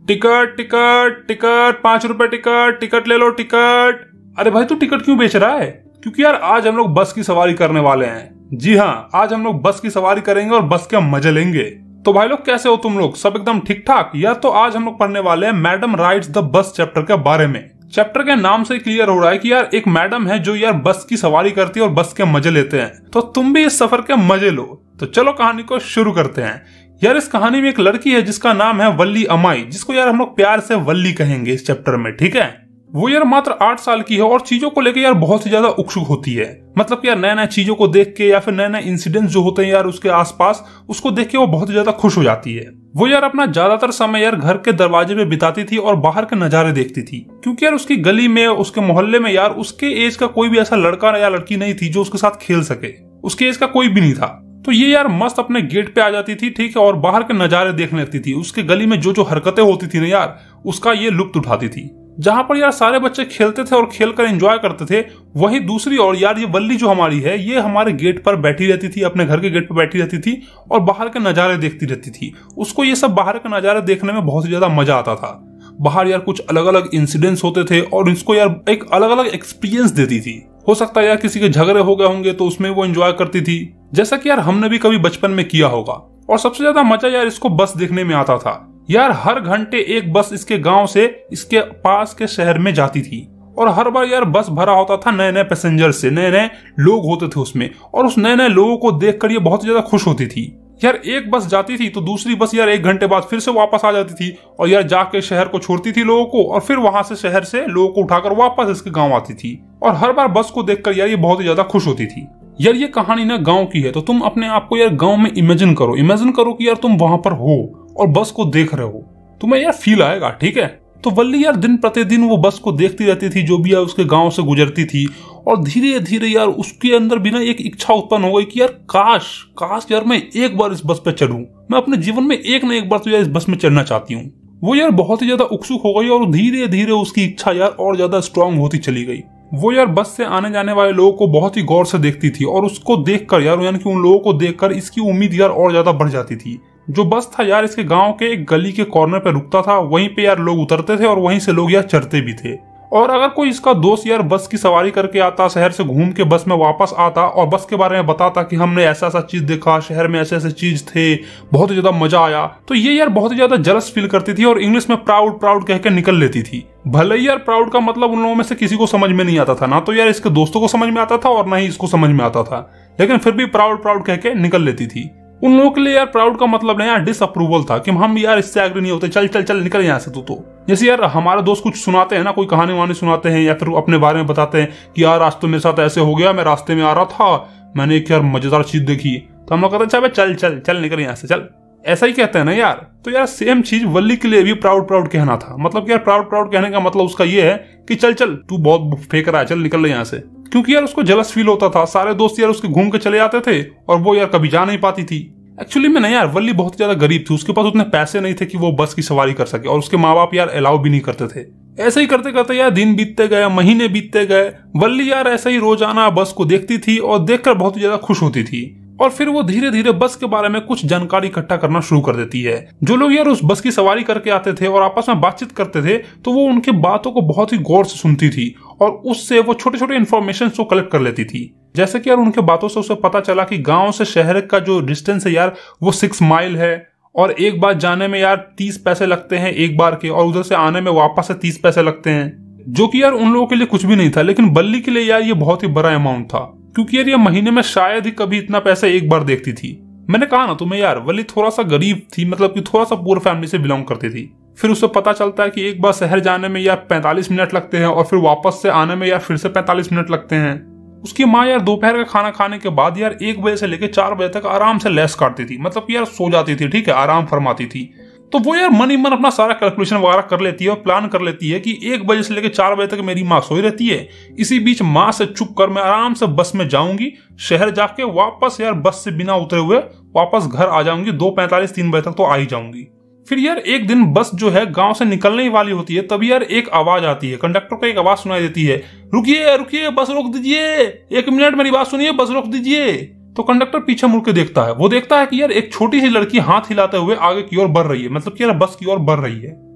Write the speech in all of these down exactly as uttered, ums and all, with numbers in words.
Ticket ticket ticket, पांच रुपए ticket, ticket ले लो टिकट। अरे भाई तू टिकट क्यों बेच रहा है? क्योंकि यार आज हम लोग बस की सवारी करने वाले हैं। जी हाँ, आज हम लोग बस की सवारी करेंगे और बस के मजे लेंगे। तो भाई लोग कैसे हो तुम लोग? सब एकदम ठीक ठाक? यार तो आज हम लोग पढ़ने वाले हैं madam rides the bus chapter के बारे में। चैप्टर के नाम से क्लियर हो रहा है कि यार एक मैडम है जो यार बस की सवारी करती है और बस के मजे लेते हैं। तो तुम भी इस सफर के मजे लो। तो चलो कहानी को शुरू करते हैं। यार इस कहानी में एक लड़की है जिसका नाम है वल्ली अमाई, जिसको यार हम लोग प्यार से वल्ली कहेंगे इस चैप्टर में, ठीक है। वो यार मात्र आठ साल की है और चीजों को लेकर यार बहुत ही ज्यादा उत्सुक होती है। मतलब कि यार नए नए चीजों को देख के या फिर नए नए इंसिडेंट्स जो होते हैं यार उसके आसपास, उसको देख के वो बहुत ही ज्यादा खुश हो जाती है। वो यार अपना ज्यादातर समय यार घर के दरवाजे पे बिताती थी और बाहर के नजारे देखती थी, क्योंकि यार उसकी गली में, उसके मोहल्ले में यार उसके एज का कोई भी ऐसा लड़का या लड़की नहीं थी जो उसके साथ खेल सके। उसके एज का कोई भी नहीं था। तो ये यार मस्त अपने गेट पे आ जाती थी, ठीक है, और बाहर के नजारे देखने लगती थी। उसके गली में जो जो हरकतें होती थी ना यार, उसका ये लुत्फ उठाती थी। जहां पर यार सारे बच्चे खेलते थे और खेलकर एंजॉय करते थे, वहीं दूसरी ओर यार ये वल्ली जो हमारी है, ये हमारे गेट पर बैठी रहती थी, अपने घर के गेट पर बैठी रहती थी और बाहर के नजारे देखती रहती थी। उसको ये सब बाहर के नजारे देखने में बहुत ही ज्यादा मजा आता था। बाहर यार कुछ अलग अलग इंसिडेंट्स होते थे और इसको यार एक अलग अलग एक्सपीरियंस देती थी। हो सकता है यार किसी के झगड़े हो गए होंगे तो उसमें वो एंजॉय करती थी, जैसा कि यार हमने भी कभी बचपन में किया होगा। और सबसे ज्यादा मजा यार इसको बस देखने में आता था। यार हर घंटे एक बस इसके गांव से इसके पास के शहर में जाती थी और हर बार यार बस भरा होता था नए नए पैसेंजर से, नए नए लोग होते थे उसमें, और उस नए नए लोगों को देखकर ये बहुत ज्यादा खुश होती थी। यार एक बस जाती थी तो दूसरी बस यार एक घंटे बाद फिर से वापस आ जाती थी और यार जाके शहर को छोड़ती थी लोगों को, और फिर वहां से शहर से लोगों को उठाकर वापस इसके गांव आती थी। और हर बार बस को देखकर यार ये बहुत ही ज्यादा खुश होती थी। यार ये कहानी ना गांव की है, तो तुम अपने आप को यार गांव में इमेजिन करो। इमेजिन करो कि यार तुम वहां पर हो और बस को देख रहे हो, तुम्हें यार फील आएगा, ठीक है। तो वल्ली यार दिन प्रतिदिन वो बस को देखती रहती थी जो भी यार उसके गांव से गुजरती थी, और धीरे धीरे यार उसके अंदर भी ना एक इच्छा उत्पन्न हो गई कि यार काश काश यार मैं एक बार इस बस पे चढ़ूं। मैं अपने जीवन में एक ना एक बार तो यार इस बस में चढ़ना चाहती हूँ। वो यार बहुत ही ज्यादा उत्सुक हो गई और धीरे धीरे उसकी इच्छा यार और ज्यादा स्ट्रांग होती चली गई। वो यार बस से आने जाने वाले लोगों को बहुत ही गौर से देखती थी और उसको देखकर यार यानी कि उन लोगों को देखकर इसकी उम्मीद यार और ज्यादा बढ़ जाती थी। जो बस था यार इसके गांव के एक गली के कॉर्नर पे रुकता था, वहीं पे यार लोग उतरते थे और वहीं से लोग यार चढ़ते भी थे। और अगर कोई इसका दोस्त यार बस की सवारी करके आता, शहर से घूम के बस में वापस आता और बस के बारे में बताता कि हमने ऐसा ऐसा चीज देखा, शहर में ऐसे ऐसे चीज थे, बहुत ही ज्यादा मजा आया, तो ये यार बहुत ही ज्यादा जलस फील करती थी और इंग्लिश में प्राउड प्राउड कह के निकल लेती थी। भले ही यार प्राउड का मतलब उन लोगों में से किसी को समझ में नहीं आता था, ना तो यार इसके दोस्तों को समझ में आता था और ना ही इसको समझ में आता था, लेकिन फिर भी प्राउड प्राउड कह के निकल लेती थी। उन लोगों के लिए यार प्राउड का मतलब यार डिसअप्रूवल था कि हम यार इससे एग्री नहीं होते, चल चल चल निकल यहाँ से तू। तो जैसे यार हमारे दोस्त कुछ सुनाते हैं ना, कोई कहानी वानी सुनाते हैं या फिर अपने बारे में बताते हैं कि यार आज तो मेरे साथ ऐसे हो गया, मैं रास्ते में आ रहा था, मैंने एक यार मजेदार चीज देखी, तो हम लोग कहते हैं चल चल चल निकल यहाँ से चल, ऐसा ही कहते हैं ना यार। तो यार सेम चीज वल्ली के लिए भी प्राउड प्राउड कहना था। मतलब यार प्राउड प्राउड कहने का मतलब उसका ये है कि चल चल तू बहुत फेंक रहा है, चल निकल यहाँ से। क्योंकि यार उसको जलस फील होता था, सारे दोस्त यार उसके घूम के चले जाते थे और वो यार कभी जा नहीं पाती थी। एक्चुअली में ना यार वल्ली बहुत ज्यादा गरीब थी, उसके पास उतने पैसे नहीं थे कि वो बस की सवारी कर सके और उसके माँ बाप यार अलाउ भी नहीं करते थे। ऐसे ही करते करते यार दिन बीतते गए, महीने बीतते गए। वल्ली यार ऐसे ही रोजाना बस को देखती थी और देखकर बहुत ही ज्यादा खुश होती थी। और फिर वो धीरे धीरे बस के बारे में कुछ जानकारी इकट्ठा करना शुरू कर देती है। जो लोग यार उस बस की सवारी करके आते थे और आपस में बातचीत करते थे, तो वो उनके बातों को बहुत ही गौर से सुनती थी और उससे वो छोटे छोटे इन्फॉर्मेशन को कलेक्ट कर लेती थी। जैसे कि यार उनके बातों से उसे पता चला कि गांव से शहर का जो डिस्टेंस है यार वो सिक्स माइल है और एक बार जाने में यार तीस पैसे लगते हैं एक बार के, और उधर से आने में वापस से तीस पैसे लगते हैं, जो कि यार उन लोगों के लिए कुछ भी नहीं था, लेकिन वल्ली के लिए यार ये बहुत ही बड़ा अमाउंट था, क्योंकि यार ये महीने में शायद ही कभी इतना पैसा एक बार देखती थी। मैंने कहा ना तुम्हें यार वल्ली थोड़ा सा गरीब थी, मतलब कि थोड़ा सा पूर फैमिली से बिलोंग करती थी। फिर उसे पता चलता है कि एक बार शहर जाने में यार पैंतालीस मिनट लगते हैं और फिर वापस से आने में यार फिर से पैंतालीस मिनट लगते हैं। उसकी माँ यार दोपहर का खाना खाने के बाद यार एक बजे से लेकर चार बजे तक आराम से लेस काटती थी, मतलब कि यार सो जाती थी, ठीक है, आराम फरमाती थी। तो वो यार मन ही मन अपना सारा कैलकुलेशन वगैरह कर लेती है और प्लान कर लेती है कि एक बजे से लेकर चार बजे तक मेरी माँ सोई रहती है, इसी बीच माँ से चुप कर मैं आराम से बस में जाऊंगी, शहर जाके वापस यार बस से बिना उतरे हुए वापस घर आ जाऊंगी, दो पैंतालीस तीन बजे तक तो आ ही जाऊंगी। फिर यार एक दिन बस जो है गांव से निकलने ही वाली होती है, तभी यार एक आवाज आती है, कंडक्टर को एक आवाज सुनाई देती है, रुकिए रुकिए बस रोक दीजिए, एक मिनट मेरी बात सुनिए, बस रोक दीजिए। तो कंडक्टर पीछे मुड़ के देखता है, वो देखता है कि यार एक छोटी सी लड़की हाथ हिलाते हुए आगे की ओर बढ़ रही है, मतलब कि यार बस की ओर बढ़ रही है।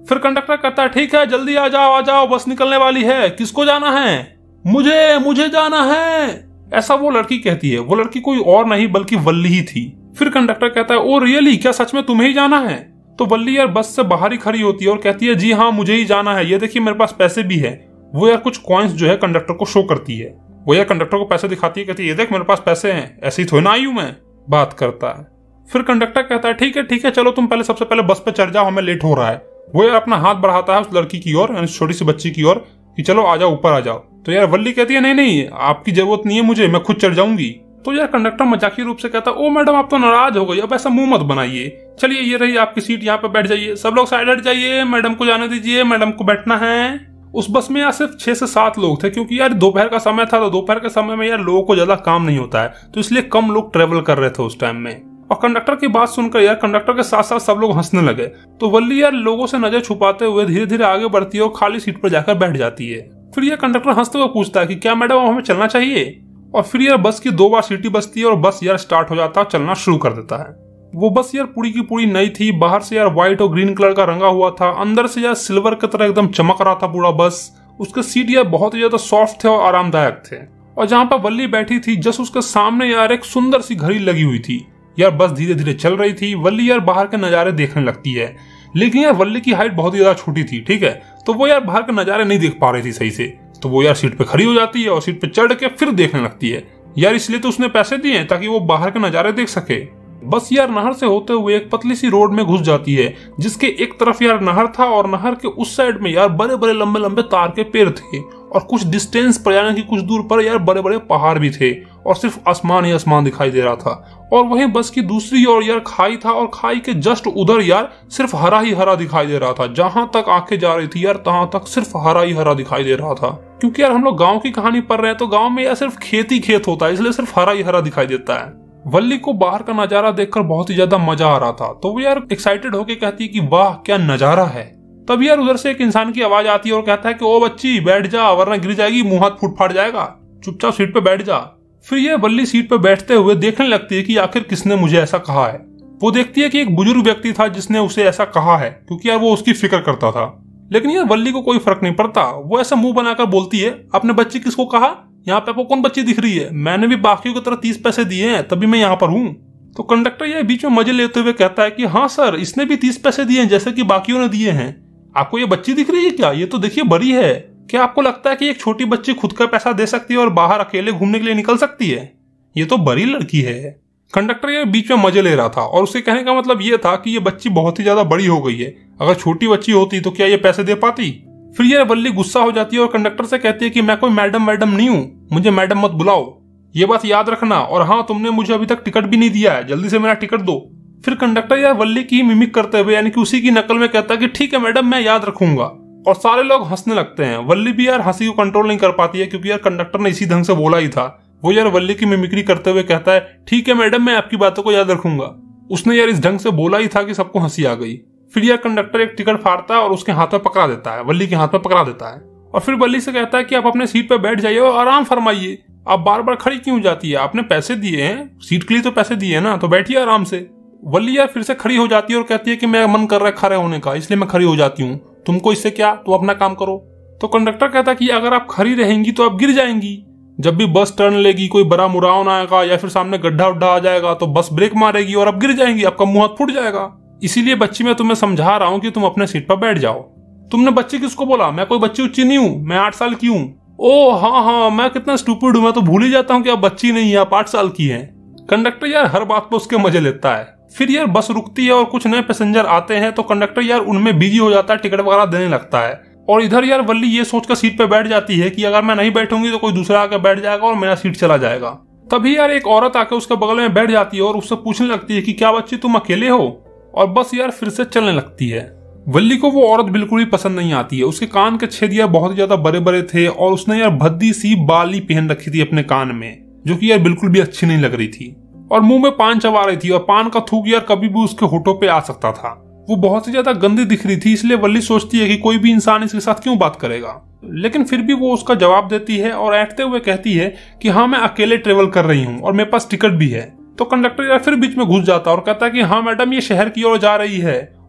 फिर कंडक्टर कहता है ठीक है जल्दी आ जाओ आ जाओ बस निकलने वाली है, किसको जाना है? मुझे मुझे जाना है, ऐसा वो लड़की कहती है। वो लड़की कोई और नहीं बल्कि वल्ली ही थी। फिर कंडक्टर कहता है ओ रियली, क्या सच में तुम्हें ही जाना है? तो वल्ली यार बस से बाहर ही खड़ी होती है और कहती है जी हाँ मुझे ही जाना है, ये देखिए मेरे पास पैसे भी है। वो यार कुछ कॉइन्स जो है कंडक्टर को शो करती है। वो यार कंडक्टर को पैसे दिखाती है, कहती है ये देख मेरे पास पैसे हैं, ऐसे ही थोड़ी ना आई हूं मैं, बात करता है। फिर कंडक्टर कहता है ठीक है ठीक है चलो तुम पहले सबसे पहले बस पे चढ़ जाओ, हमें लेट हो रहा है। वो यार अपना हाथ बढ़ाता है उस लड़की की ओर, यानी छोटी सी बच्ची की ओर, कि चलो आ जाओ ऊपर आ जाओ। तो यार वल्ली कहती है नहीं नहीं आपकी जरूरत नहीं है मुझे, मैं खुद चढ़ जाऊंगी। तो यार कंडक्टर मजाकिया रूप से कहता है ओ मैडम आप तो नाराज हो गई, अब ऐसा मुंह मत बनाइए, चलिए ये रही आपकी सीट, यहाँ पे बैठ जाइए, सब लोग साइड हट जाइए, मैडम को जाने दीजिए, मैडम को बैठना है। उस बस में यार सिर्फ छह से सात लोग थे, क्योंकि यार दोपहर का समय था, तो दोपहर के समय में यार लोगों को ज्यादा काम नहीं होता है, तो इसलिए कम लोग ट्रेवल कर रहे थे उस टाइम में। और कंडक्टर की बात सुनकर यार कंडक्टर के साथ साथ सब लोग हंसने लगे। तो वल्ली यार लोगों से नजर छुपाते हुए धीरे धीरे आगे बढ़ती है और खाली सीट पर जाकर बैठ जाती है। फिर यह कंडक्टर हंसते हुए पूछता है कि क्या मैडम हमें चलना चाहिए? और फिर यार बस की दो बार सीटी बजती है और बस यार स्टार्ट हो जाता है, चलना शुरू कर देता है। वो बस यार पूरी की पूरी नई थी, बाहर से यार व्हाइट और ग्रीन कलर का रंगा हुआ था, अंदर से यार सिल्वर की तरह एकदम चमक रहा था पूरा बस। उसके सीट यार बहुत ही ज्यादा सॉफ्ट थे और आरामदायक थे। और जहाँ पर वल्ली बैठी थी जस्ट उसके सामने यार एक सुंदर सी घड़ी लगी हुई थी। यार बस धीरे धीरे चल रही थी, वल्ली यार बाहर के नजारे देखने लगती है, लेकिन यार वल्ली की हाइट बहुत ही ज्यादा छोटी थी, ठीक है, तो वो यार बाहर के नजारे नहीं देख पा रही थी सही से। तो वो यार सीट पे खड़ी हो जाती है और सीट पे चढ़ के फिर देखने लगती है। यार इसलिए तो उसने पैसे दिए हैं ताकि वो बाहर के नजारे देख सके। बस यार नहर से होते हुए एक पतली सी रोड में घुस जाती है, जिसके एक तरफ यार नहर था और नहर के उस साइड में यार बड़े बड़े लंबे लंबे तार के पेड़ थे, और कुछ डिस्टेंस पर यानी कि कुछ दूर पर यार बड़े बड़े पहाड़ भी थे, और सिर्फ आसमान ही आसमान दिखाई दे रहा था। और वहीं बस की दूसरी ओर यार खाई था, और खाई के जस्ट उधर यार सिर्फ हरा ही हरा दिखाई दे रहा था। जहां तक आंखें जा रही थी यार तहां तक सिर्फ हरा ही हरा दिखाई दे रहा था। क्योंकि यार हम लोग गाँव की कहानी पढ़ रहे हैं, तो गाँव में यार सिर्फ खेत ही खेत होता है, इसलिए सिर्फ हरा ही हरा दिखाई देता है। वल्ली को बाहर का नजारा देखकर बहुत ही ज्यादा मजा आ रहा था, तो वो यार एक्साइटेड होके कहती है कि वाह क्या नजारा है। तब यार उधर से एक इंसान की आवाज आती है और कहता है कि ओ बच्ची बैठ जा, वरना गिर जाएगी, मुंह हाथ फूट फाट जाएगा, चुपचाप सीट पे बैठ जा। फिर ये वल्ली सीट पे बैठते हुए देखने लगती है कि आखिर किसने मुझे ऐसा कहा है। वो देखती है कि एक बुजुर्ग व्यक्ति था जिसने उसे ऐसा कहा है, क्योंकि यार वो उसकी फिक्र करता था। लेकिन यार वल्ली को कोई फर्क नहीं पड़ता, वो ऐसा मुंह बनाकर बोलती है आपने बच्ची किसको कहा? यहाँ पे आपको कौन बच्ची दिख रही है? मैंने भी बाकियों की तरह तीस पैसे दिए हैं, तभी मैं यहाँ पर हूँ। तो कंडक्टर ये बीच में मजे लेते हुए कहता है कि हाँ सर, इसने भी तीस पैसे दिए हैं जैसे कि बाकियों ने दिए हैं। आपको ये बच्ची दिख रही है क्या? ये तो देखिए बड़ी है। क्या आपको लगता है कि एक छोटी बच्ची खुद का पैसा दे सकती है और बाहर अकेले घूमने के लिए निकल सकती है? ये तो बड़ी लड़की है। कंडक्टर ये बीच में मजे ले रहा था, और उसके कहने का मतलब ये था कि ये बच्ची बहुत ही ज्यादा बड़ी हो गई है, अगर छोटी बच्ची होती तो क्या ये पैसे दे पाती? फिर ये वल्ली गुस्सा हो जाती है और कंडक्टर से कहती है कि मैं कोई मैडम मैडम नहीं हूँ, मुझे मैडम मत बुलाओ, ये बात याद रखना। और हाँ, तुमने मुझे अभी तक टिकट भी नहीं दिया है, जल्दी से मेरा टिकट दो। फिर कंडक्टर यार वल्ली की मिमिक करते हुए यानी कि उसी की नकल में कहता है कि ठीक है मैडम, मैं याद रखूंगा। और सारे लोग हंसने लगते हैं। वल्ली भी यार हंसी को कंट्रोल नहीं कर पाती है, क्योंकि यार कंडक्टर ने इसी ढंग से बोला ही था। वो यार वल्ली की मिमिक्री करते हुए कहता है ठीक है मैडम, मैं आपकी बातों को याद रखूंगा। उसने यार इस ढंग से बोला ही था कि सबको हंसी आ गई। फिर यार कंडक्टर एक टिकट फाड़ता है और उसके हाथ में पकड़ा देता है, वल्ली के हाथ में पकड़ा देता है, और फिर वल्ली से कहता है कि आप अपने सीट पर बैठ जाइए और आराम फरमाइए, आप बार बार खड़ी क्यों जाती है? आपने पैसे दिए हैं, सीट के लिए तो पैसे दिए ना, तो बैठिए आराम से। वल्ली यार फिर से खड़ी हो जाती है और कहती है कि मैं मन कर रहा है खड़े होने का, इसलिए मैं खड़ी हो जाती हूँ, तुमको इससे क्या, तो अपना काम करो। तो कंडक्टर कहता है कि अगर आप खड़ी रहेंगी तो आप गिर जाएंगी, जब भी बस टर्न लेगी कोई बड़ा मुड़ावन आएगा या फिर सामने गड्ढा उड्ढा आ जाएगा तो बस ब्रेक मारेगी और आप गिर जाएंगी, आपका मुंह हाथ फूट जाएगा। इसीलिए बच्ची मैं तुम्हें समझा रहा हूँ कि तुम अपने सीट पर बैठ जाओ। तुमने बच्ची किसको बोला? मैं कोई बच्ची उच्ची नहीं हूँ, मैं आठ साल की हूँ। ओ हाँ हाँ, मैं कितना स्टूपिड हूँ, मैं तो भूल ही जाता हूँ कि आप बच्ची नहीं है, आप आठ साल की हैं। कंडक्टर यार हर बात पर उसके मजे लेता है। फिर यार बस रुकती है और कुछ नए पैसेंजर आते हैं, तो कंडक्टर यार उनमें बिजी हो जाता है, टिकट वगैरह देने लगता है। और इधर यार वल्ली ये सोचकर सीट पे बैठ जाती है कि अगर मैं नहीं बैठूंगी तो कोई दूसरा आकर बैठ जाएगा और मेरा सीट चला जाएगा। तभी यार एक औरत आकर उसके बगल में बैठ जाती है और उससे पूछने लगती है कि क्या बच्ची तुम अकेले हो? और बस यार फिर से चलने लगती है। वल्ली को वो औरत बिल्कुल भी पसंद नहीं आती है। उसके कान के छेद यार बहुत ज्यादा बड़े बड़े थे और उसने यार भद्दी सी बाली पहन रखी थी अपने कान में, जो कि यार बिल्कुल भी अच्छी नहीं लग रही थी। और मुंह में पान चबा रही थी और पान का थूक यार कभी भी उसके होठों पे आ सकता था। वो बहुत ही ज्यादा गंदी दिख रही थी, इसलिए वल्ली सोचती है कि कोई भी इंसान इसके साथ क्यों बात करेगा। लेकिन फिर भी वो उसका जवाब देती है और ऐठते हुए कहती है कि हाँ मैं अकेले ट्रेवल कर रही हूँ और मेरे पास टिकट भी है। तो कंडक्टर यार फिर बीच में घुस जाता है और कहता है कि हाँ मैडम, ये शहर की ओर जा रही है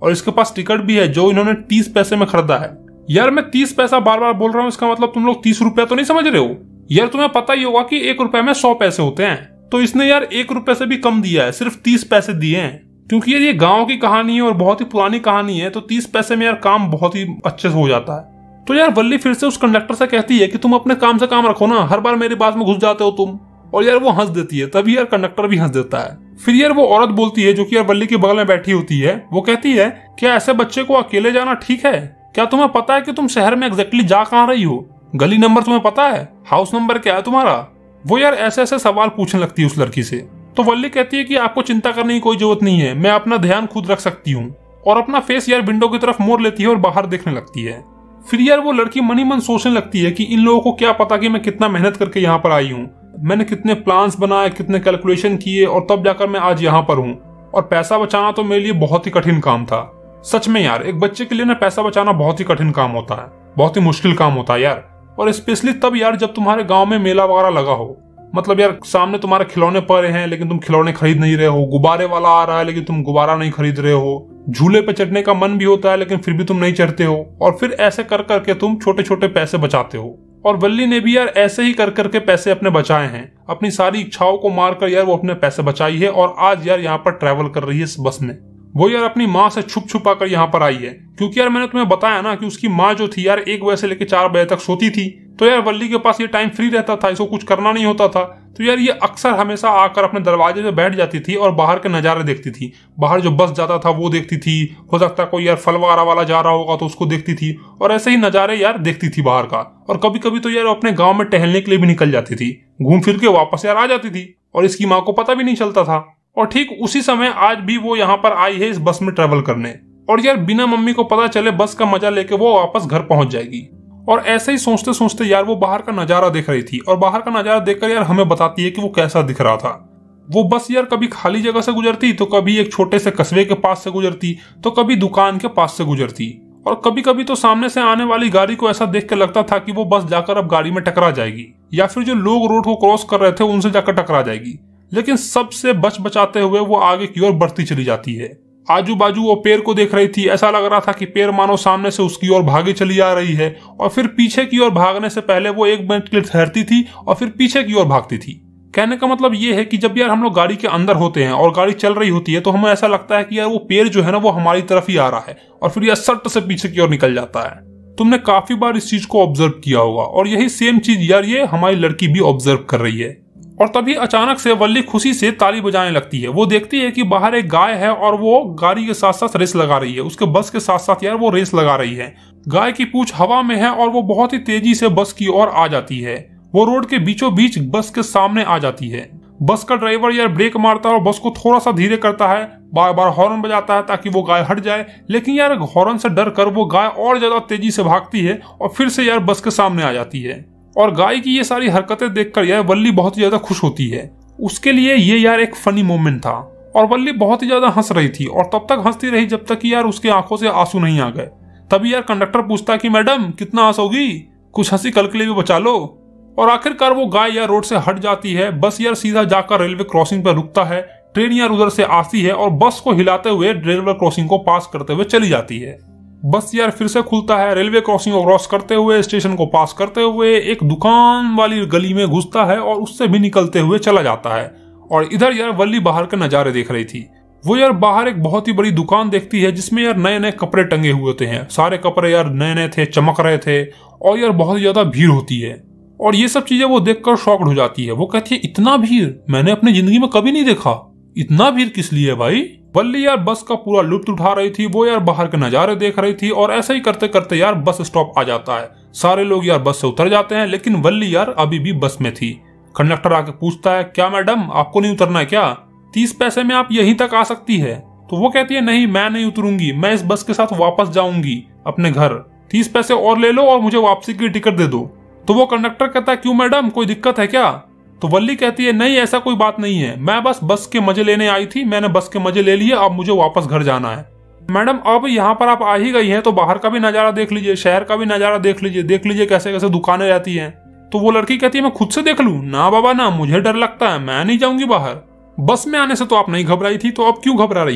और इसके पास टिकट भी है जो इन्होंने तीस पैसे में खरीदा है। यार मैं तीस पैसा बार बार बोल रहा हूँ, इसका मतलब तुम लोग तीस रुपया तो नहीं समझ रहे हो। यार तुम्हें पता ही होगा कि एक रुपए में सौ पैसे होते हैं, तो इसने यार एक रुपए से भी कम दिया है, सिर्फ तीस पैसे दिए हैं। क्योंकि यार ये गाँव की कहानी है और बहुत ही पुरानी कहानी है, तो तीस पैसे में यार काम बहुत ही अच्छे से हो जाता है। तो यार वल्ली फिर से उस कंडक्टर से कहती है कि तुम अपने काम से काम रखो ना, हर बार मेरी बात में घुस जाते हो तुम। और यार वो हंस देती है, तभी यार कंडक्टर भी हंस देता है। फिर यार वो औरत बोलती है जो कि यार वल्ली के बगल में बैठी होती है, वो कहती है क्या ऐसे बच्चे को अकेले जाना ठीक है? क्या तुम्हें पता है कि तुम शहर में एग्जैक्टली जा कहाँ रही हो? गली नंबर तुम्हें पता है? हाउस नंबर क्या है तुम्हारा? वो यार ऐसे ऐसे सवाल पूछने लगती है उस लड़की से। तो वल्ली कहती है कि आपको चिंता करने की कोई जरूरत नहीं है, मैं अपना ध्यान खुद रख सकती हूँ। और अपना फेस यार विंडो की तरफ मोड़ लेती है और बाहर देखने लगती है। फिर यार वो लड़की मनी मन सोचने लगती है कि इन लोगों को क्या पता कि मैं कितना मेहनत करके यहाँ पर आई हूँ, मैंने कितने प्लान्स बनाए, कितने कैलकुलेशन किए, और तब जाकर मैं आज यहाँ पर हूँ। और पैसा बचाना तो मेरे लिए बहुत ही कठिन काम था। सच में यार एक बच्चे के लिए ना पैसा बचाना बहुत ही कठिन काम होता है, बहुत ही मुश्किल काम होता है यार। और स्पेशली तब यार जब तुम्हारे गांव में मेला वगैरह लगा हो, मतलब यार सामने तुम्हारे खिलौने पड़े हैं लेकिन तुम खिलौने खरीद नहीं रहे हो, गुब्बारे वाला आ रहा है लेकिन तुम गुब्बारा नहीं खरीद रहे हो, झूले पे चढ़ने का मन भी होता है लेकिन फिर भी तुम नहीं चढ़ते हो, और फिर ऐसे कर करके तुम छोटे छोटे पैसे बचाते हो। और वल्ली ने भी यार ऐसे ही कर करके पैसे अपने बचाए हैं, अपनी सारी इच्छाओं को मारकर यार वो अपने पैसे बचाई है, और आज यार यहाँ पर ट्रैवल कर रही है इस बस में। वो यार अपनी माँ से छुप छुपा कर यहाँ पर आई है, क्योंकि यार मैंने तुम्हें बताया ना कि उसकी माँ जो थी यार एक बजे से लेकर चार बजे तक सोती थी, तो यार वल्ली के पास ये टाइम फ्री रहता था, इसको कुछ करना नहीं होता था। तो यार ये अक्सर हमेशा आकर अपने दरवाजे पे बैठ जाती थी और बाहर के नजारे देखती थी, बाहर जो बस जाता था वो देखती थी, हो सकता है कोई यार फल वगैरह वाला जा रहा होगा तो उसको देखती थी, और ऐसे ही नजारे यार देखती थी बाहर का। और कभी कभी तो यार अपने गाँव में टहलने के लिए भी निकल जाती थी, घूम फिर के वापस यार आ जाती थी, और इसकी माँ को पता भी नहीं चलता था। और ठीक उसी समय आज भी वो यहाँ पर आई है इस बस में ट्रेवल करने, और यार बिना मम्मी को पता चले बस का मजा लेके वो वापस घर पहुंच जाएगी। और ऐसे ही सोचते सोचते यार वो बाहर का नजारा देख रही थी, और बाहर का नजारा देखकर यार हमें बताती है कि वो कैसा दिख रहा था। वो बस यार कभी खाली जगह से गुजरती, तो कभी एक छोटे से कस्बे के पास से गुजरती, तो कभी दुकान के पास से गुजरती, और कभी कभी तो सामने से आने वाली गाड़ी को ऐसा देख कर लगता था कि वो बस जाकर अब गाड़ी में टकरा जाएगी, या फिर जो लोग रोड को क्रॉस कर रहे थे उनसे जाकर टकरा जाएगी। लेकिन सबसे बच बचाते हुए वो आगे की ओर बढ़ती चली जाती है। आजू बाजू वो पेड़ को देख रही थी, ऐसा लग रहा था कि पेड़ मानो सामने से उसकी ओर भागी चली आ रही है, और फिर पीछे की ओर भागने से पहले वो एक मिनट के लिए ठहरती थी और फिर पीछे की ओर भागती थी। कहने का मतलब ये है कि जब यार हम लोग गाड़ी के अंदर होते हैं और गाड़ी चल रही होती है तो हमें ऐसा लगता है कि यार वो पेड़ जो है ना वो हमारी तरफ ही आ रहा है, और फिर यार सट से पीछे की ओर निकल जाता है। तुमने काफी बार इस चीज को ऑब्जर्व किया होगा, और यही सेम चीज यार ये हमारी लड़की भी ऑब्जर्व कर रही है। और तभी अचानक से वल्ली खुशी से ताली बजाने लगती है। वो देखती है कि बाहर एक गाय है और वो गाड़ी के साथ साथ रेस लगा रही है, उसके बस के साथ साथ यार वो रेस लगा रही है। गाय की पूंछ हवा में है और वो बहुत ही तेजी से बस की ओर आ जाती है। वो रोड के बीचों बीच बस के सामने आ जाती है। बस का ड्राइवर यार ब्रेक मारता है और बस को थोड़ा सा धीरे करता है, बार बार हॉर्न बजाता है ताकि वो गाय हट जाए, लेकिन यार हॉर्न से डर कर वो गाय और ज्यादा तेजी से भागती है और फिर से यार बस के सामने आ जाती है। और गाय की ये सारी हरकतें देखकर यार वल्ली बहुत ही ज्यादा खुश होती है। उसके लिए ये यार एक फनी मोमेंट था, और वल्ली बहुत ही ज्यादा हंस रही थी, और तब तक हंसती रही जब तक कि यार उसकी आंखों से आंसू नहीं आ गए। तभी यार कंडक्टर पूछता कि मैडम कितना हंसोगी, कुछ हंसी कल के लिए भी बचा लो। और आखिरकार वो गाय यार रोड से हट जाती है। बस यार सीधा जाकर रेलवे क्रॉसिंग पर रुकता है। ट्रेन यार उधर से आती है और बस को हिलाते हुए रेलवे क्रॉसिंग को पास करते हुए चली जाती है। बस यार फिर से खुलता है, रेलवे क्रॉसिंग को क्रॉस करते हुए स्टेशन को पास करते हुए एक दुकान वाली गली में घुसता है और उससे भी निकलते हुए चला जाता है। और इधर यार वल्ली बाहर के नजारे देख रही थी। वो यार बाहर एक बहुत ही बड़ी दुकान देखती है जिसमें यार नए नए कपड़े टंगे हुए होते हैं। सारे कपड़े यार नए नए थे, चमक रहे थे, और यार बहुत ही ज्यादा भीड़ होती है। और ये सब चीजें वो देखकर शॉक्ड हो जाती है। वो कहती है इतना भीड़ मैंने अपनी जिंदगी में कभी नहीं देखा, इतना भीड़ किस लिए भाई। वल्ली यार बस का पूरा लुत्फ उठा रही थी। वो यार बाहर के नजारे देख रही थी, और ऐसे ही करते करते यार बस स्टॉप आ जाता है। सारे लोग यार बस से उतर जाते हैं, लेकिन वल्ली यार अभी भी बस में थी। कंडक्टर आके पूछता है क्या मैडम आपको नहीं उतरना है क्या, तीस पैसे में आप यहीं तक आ सकती है। तो वो कहती है नहीं मैं नहीं उतरूंगी, मैं इस बस के साथ वापस जाऊंगी अपने घर, तीस पैसे और ले लो और मुझे वापसी की टिकट दे दो। तो वो कंडक्टर कहता है क्यों मैडम कोई दिक्कत है क्या। तो वल्ली कहती है नहीं ऐसा कोई बात नहीं है, मैं बस बस के मजे लेने आई थी, मैंने बस के मजे ले लिए, अब मुझे वापस घर जाना है। मैडम अब यहाँ पर आप आ ही गई हैं तो बाहर का भी नजारा देख लीजिए, शहर का भी नजारा देख लीजिए, देख लीजिए कैसे कैसे दुकानें रहती हैं। तो वो लड़की कहती है मैं खुद से देख लूं। ना बाबा ना, मुझे डर लगता है, मैं नहीं जाऊंगी बाहर। बस में आने से तो आप नहीं घबराई थी, तो अब क्यों घबरा रही है।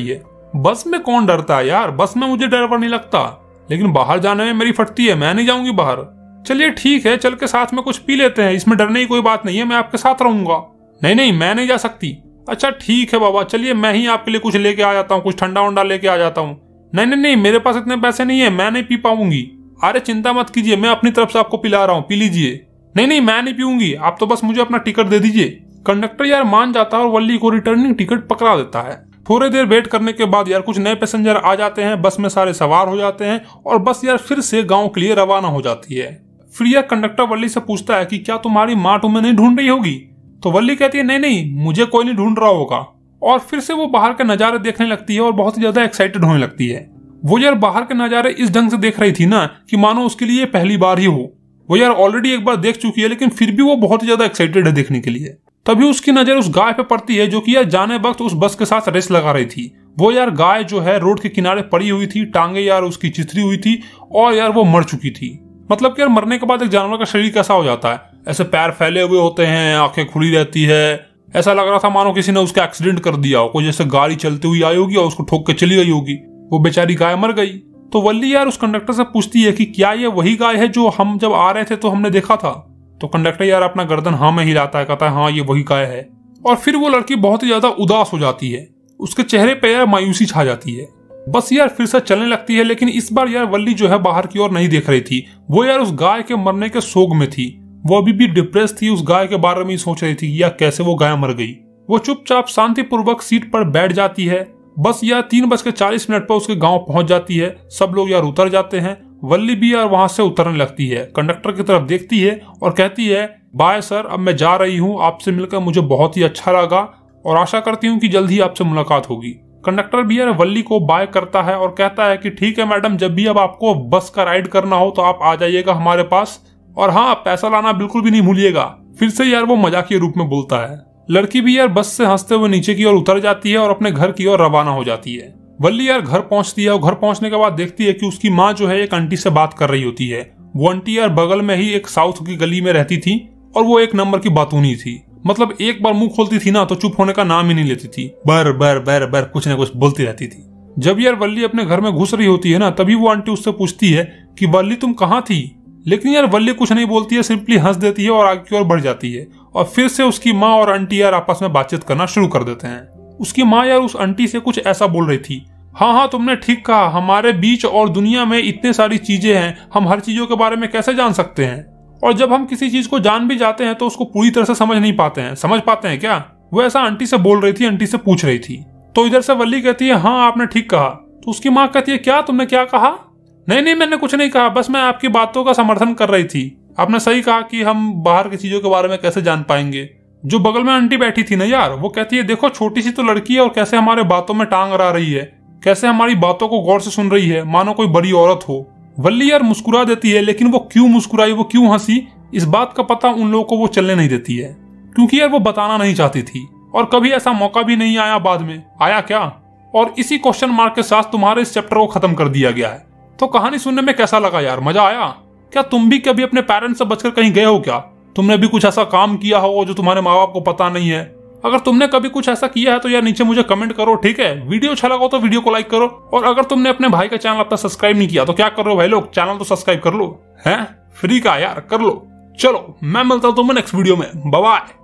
बस में कौन डरता है यार, बस में मुझे डर नहीं लगता, लेकिन बाहर जाने में मेरी फटती है, मैं नहीं जाऊंगी बाहर। चलिए ठीक है, चल के साथ में कुछ पी लेते हैं, इसमें डरने की कोई बात नहीं है, मैं आपके साथ रहूंगा। नहीं नहीं मैं नहीं जा सकती। अच्छा ठीक है बाबा, चलिए मैं ही आपके लिए कुछ लेके आ जाता हूँ, कुछ ठंडा वंडा लेके आ जाता हूँ। नहीं नहीं नहीं मेरे पास इतने पैसे नहीं है, मैं नहीं पी पाऊंगी। अरे चिंता मत कीजिए, मैं अपनी तरफ से आपको पिला रहा हूँ, पी लीजिए। नहीं नहीं मैं नहीं पीऊंगी, आप तो बस मुझे अपना टिकट दे दीजिए। कंडक्टर यार मान जाता है और वल्ली को रिटर्निंग टिकट पकड़ा देता है। थोड़ी देर वेट करने के बाद यार कुछ नए पैसेंजर आ जाते हैं, बस में सारे सवार हो जाते हैं और बस यार फिर से गाँव के लिए रवाना हो जाती है। फिर यार कंडक्टर वल्ली से पूछता है कि क्या तुम्हारी माँ तुम्हें नहीं ढूंढ रही होगी? तो वल्ली कहती है नहीं नहीं मुझे कोई नहीं ढूंढ रहा होगा। और फिर से वो बाहर के नजारे देखने लगती है और बहुत ही ज्यादा एक्साइटेड होने लगती है। वो यार बाहर के नजारे इस ढंग से देख रही थी ना कि मानो उसके लिए पहली बार ही हो। वो यार ऑलरेडी एक बार देख चुकी है, लेकिन फिर भी वो बहुत ही ज्यादा एक्साइटेड है देखने के लिए। तभी उसकी नजर उस गाय पे पड़ती है जो कि यार जाने वक्त उस बस के साथ रेस लगा रही थी। वो यार गाय जो है रोड के किनारे पड़ी हुई थी, टांगे यार उसकी चिथरी हुई थी और यार वो मर चुकी थी। मतलब कि यार मरने के बाद एक जानवर का शरीर कैसा हो जाता है, ऐसे पैर फैले हुए होते हैं, आंखें खुली रहती है, ऐसा लग रहा था मानो किसी ने उसका एक्सीडेंट कर दिया हो, कोई जैसे गाड़ी चलती हुई आई होगी और उसको ठोक के चली गई होगी। वो बेचारी गाय मर गई। तो वल्ली यार उस कंडक्टर से पूछती है कि क्या ये वही गाय है जो हम जब आ रहे थे तो हमने देखा था? तो कंडक्टर यार अपना गर्दन हाँ में हिलाता है, कहता है हाँ ये वही गाय है। और फिर वो लड़की बहुत ही ज्यादा उदास हो जाती है, उसके चेहरे पे यार मायूसी छा जाती है। बस यार फिर से चलने लगती है, लेकिन इस बार यार वल्ली जो है बाहर की ओर नहीं देख रही थी। वो यार उस गाय के मरने के शोक में थी। वो अभी भी डिप्रेस थी, उस गाय के बारे में ही सोच रही थी या कैसे वो गाय मर गई। वो चुपचाप शांतिपूर्वक सीट पर बैठ जाती है। बस यार तीन बज के चालीस मिनट पर उसके गांव पहुंच जाती है। सब लोग यार उतर जाते हैं। वल्ली भी यार वहां से उतरने लगती है, कंडक्टर की तरफ देखती है और कहती है बाय सर, अब मैं जा रही हूँ, आपसे मिलकर मुझे बहुत ही अच्छा लगा और आशा करती हूँ कि जल्द ही आपसे मुलाकात होगी। कंडक्टर भी यार वल्ली को बाय करता है और कहता है कि ठीक है मैडम, जब भी अब आपको बस का राइड करना हो तो आप आ जाइएगा हमारे पास, और हाँ पैसा लाना बिल्कुल भी नहीं भूलिएगा। फिर से यार वो मजाकिया रूप में बोलता है। लड़की भी यार बस से हंसते हुए नीचे की ओर उतर जाती है और अपने घर की ओर रवाना हो जाती है। वल्ली यार घर पहुंचती है और घर पहुंचने के बाद देखती है कि उसकी माँ जो है एक आंटी से बात कर रही होती है। वो आंटी यार बगल में ही एक साउथ की गली में रहती थी और वो एक नंबर की बातूनी थी। मतलब एक बार मुंह खोलती थी ना तो चुप होने का नाम ही नहीं लेती थी, बर बर बर बर कुछ न कुछ बोलती रहती थी। जब यार वल्ली अपने घर में घुस रही होती है ना, तभी वो आंटी उससे पूछती है कि वल्ली तुम कहाँ थी? लेकिन यार वल्ली कुछ नहीं बोलती है, सिंपली हंस देती है और आगे की ओर बढ़ जाती है। और फिर से उसकी माँ और आंटी यार आपस में बातचीत करना शुरू कर देते हैं। उसकी माँ यार उस आंटी से कुछ ऐसा बोल रही थी, हाँ हाँ तुमने ठीक कहा, हमारे बीच और दुनिया में इतने सारी चीजें हैं, हम हर चीजों के बारे में कैसे जान सकते हैं? और जब हम किसी चीज को जान भी जाते हैं तो उसको पूरी तरह से समझ नहीं पाते हैं। समझ पाते हैं क्या? वो ऐसा आंटी से बोल रही थी, आंटी से पूछ रही थी। तो इधर से वल्ली कहती है हाँ आपने ठीक कहा। तो उसकी माँ कहती है क्या तुमने क्या कहा? नहीं नहीं मैंने कुछ नहीं कहा, बस मैं आपकी बातों का समर्थन कर रही थी। आपने सही कहा कि हम बाहर की चीजों के बारे में कैसे जान पाएंगे। जो बगल में आंटी बैठी थी ना यार, वो कहती है देखो छोटी सी तो लड़की है और कैसे हमारे बातों में टांग अड़ा रही है, कैसे हमारी बातों को गौर से सुन रही है मानो कोई बड़ी औरत हो। वल्ली यार मुस्कुरा देती है, लेकिन वो क्यों मुस्कुराई, वो क्यों हंसी, इस बात का पता उन लोगों को वो चलने नहीं देती है, क्योंकि यार वो बताना नहीं चाहती थी और कभी ऐसा मौका भी नहीं आया। बाद में आया क्या? और इसी क्वेश्चन मार्क के साथ तुम्हारे इस चैप्टर को खत्म कर दिया गया है। तो कहानी सुनने में कैसा लगा यार? मजा आया क्या? तुम भी कभी अपने पेरेंट्स से बचकर कहीं गए हो क्या? तुमने भी कुछ ऐसा काम किया हो जो तुम्हारे माँ बाप को पता नहीं है? अगर तुमने कभी कुछ ऐसा किया है तो यार नीचे मुझे कमेंट करो, ठीक है? वीडियो अच्छा लगा तो वीडियो को लाइक करो, और अगर तुमने अपने भाई का चैनल अब तक सब्सक्राइब नहीं किया तो क्या कर रहे हो भाई लोग, चैनल तो सब्सक्राइब कर लो, हैं? फ्री का यार, कर लो। चलो मैं मिलता हूं तुम्हें नेक्स्ट वीडियो में, बाय बाय।